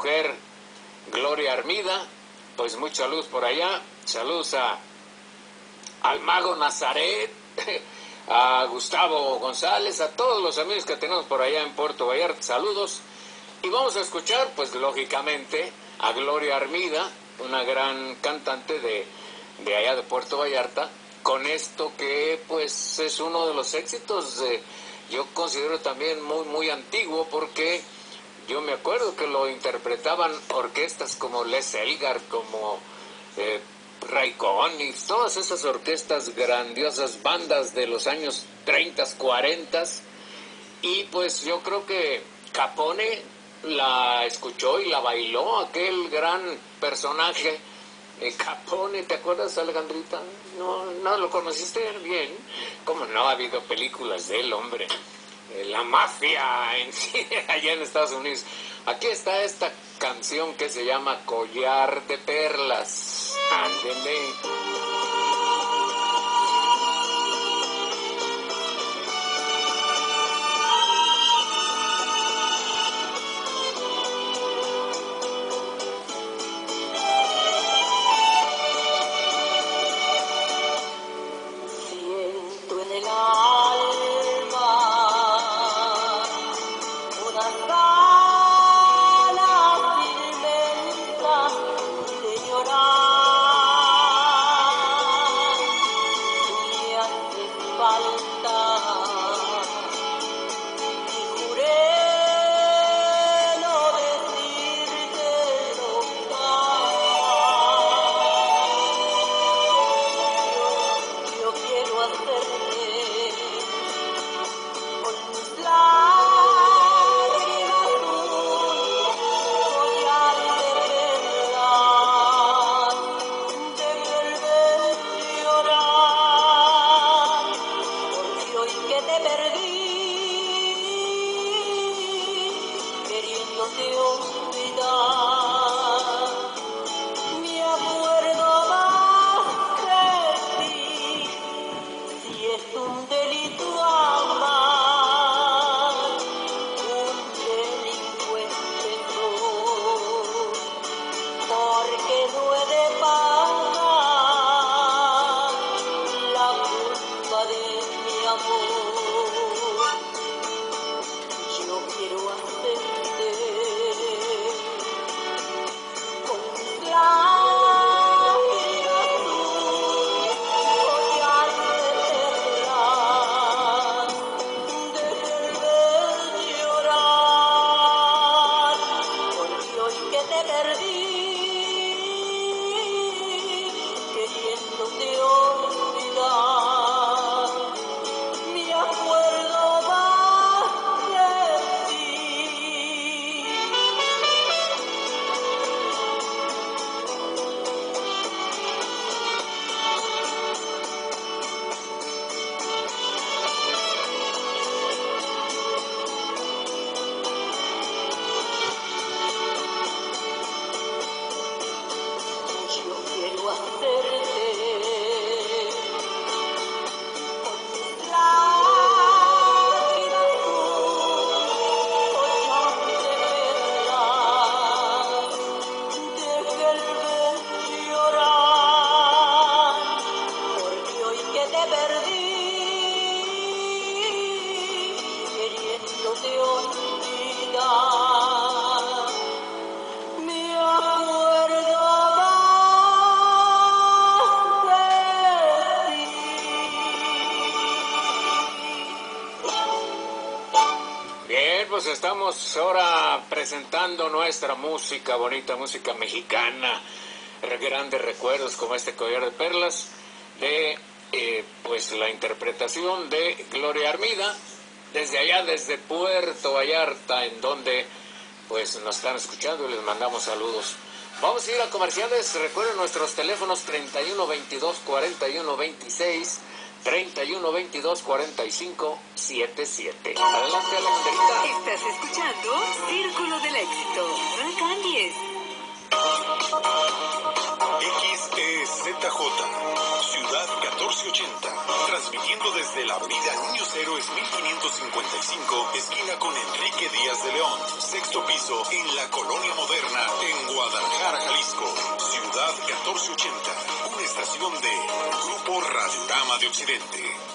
mujer Gloria Armida, pues mucha luz por allá. Saludos al Mago Nazaret, a Gustavo González, a todos los amigos que tenemos por allá en Puerto Vallarta, saludos. Y vamos a escuchar, pues lógicamente, a Gloria Armida, una gran cantante de allá de Puerto Vallarta, con esto que pues es uno de los éxitos, yo considero también muy, muy antiguo, porque yo me acuerdo que lo interpretaban orquestas como Les Elgar, como Ray Conniff, todas esas orquestas grandiosas, bandas de los años 30, 40, y pues yo creo que Capone la escuchó y la bailó, aquel gran personaje, Capone. ¿Te acuerdas, Alejandrita? No lo conociste bien. ¿Cómo no? Ha habido películas de él, hombre. La mafia en sí, allá en Estados Unidos. Aquí está esta canción que se llama Collar de Perlas. Ándele. Estamos ahora presentando nuestra música, bonita música mexicana, grandes recuerdos como este Collar de Perlas, de pues la interpretación de Gloria Armida, desde allá, desde Puerto Vallarta, en donde pues nos están escuchando y les mandamos saludos. Vamos a ir a comerciales. Recuerden nuestros teléfonos 31 22 41 26, 31 22 45 77. Adelante, Alejandrita. Estás escuchando Círculo del Éxito. No cambies. XEZJ, Ciudad 1480, transmitiendo desde la avenida Niños Héroes 1555, esquina con Enrique Díaz de León, sexto piso, en la Colonia Moderna, Ciudad 1480, una estación de Grupo Radiorama de Occidente.